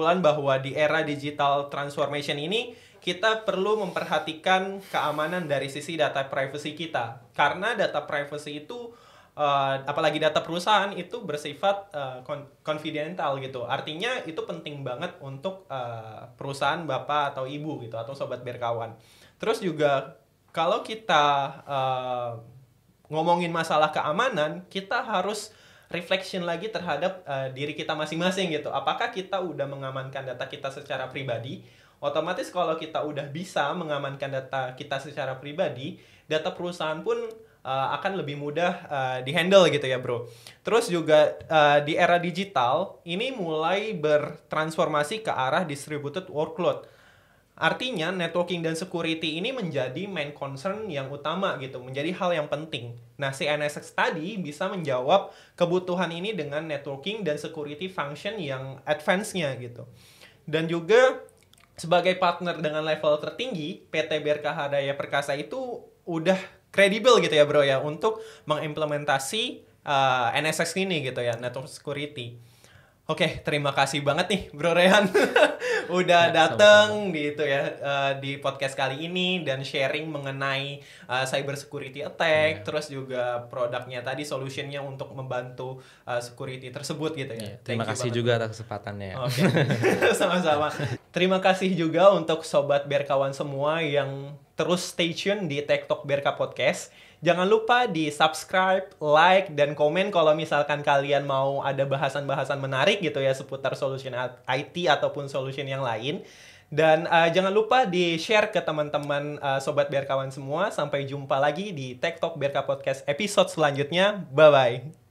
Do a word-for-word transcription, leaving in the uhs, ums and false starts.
kesimpulan bahwa di era digital transformation ini kita perlu memperhatikan keamanan dari sisi data privacy kita. Karena data privacy itu Uh, apalagi data perusahaan itu bersifat uh, confidential gitu. Artinya itu penting banget untuk uh, perusahaan bapak atau ibu gitu atau sobat berkawan. Terus juga kalau kita uh, ngomongin masalah keamanan, kita harus reflection lagi terhadap uh, diri kita masing-masing gitu. Apakah kita udah mengamankan data kita secara pribadi? Otomatis kalau kita udah bisa mengamankan data kita secara pribadi, data perusahaan pun Uh, akan lebih mudah uh, dihandle gitu ya bro. Terus juga uh, di era digital ini mulai bertransformasi ke arah distributed workload. Artinya networking dan security ini menjadi main concern yang utama gitu, menjadi hal yang penting. Nah si N S X tadi bisa menjawab kebutuhan ini dengan networking dan security function yang advance-nya gitu. Dan juga sebagai partner dengan level tertinggi, P T B R K Hadaya Perkasa itu udah kredibel gitu ya bro ya untuk mengimplementasi uh, N S X ini gitu ya, network security. Oke, terima kasih banget nih Bro Rehan udah ya, dateng di itu ya uh, di podcast kali ini dan sharing mengenai uh, cyber security attack, ya. Terus juga produknya tadi solutionnya untuk membantu uh, security tersebut gitu ya. ya terima kasih juga atas kesempatannya. Oke, sama-sama. Terima kasih juga untuk sobat berkawan semua yang terus stay tune di TikTok Berka Podcast. Jangan lupa di subscribe, like, dan komen kalau misalkan kalian mau ada bahasan-bahasan menarik gitu ya seputar solution I T ataupun solution yang lain. Dan uh, jangan lupa di share ke teman-teman uh, sobat berkawan semua. Sampai jumpa lagi di TikTok Berka Podcast episode selanjutnya. Bye-bye.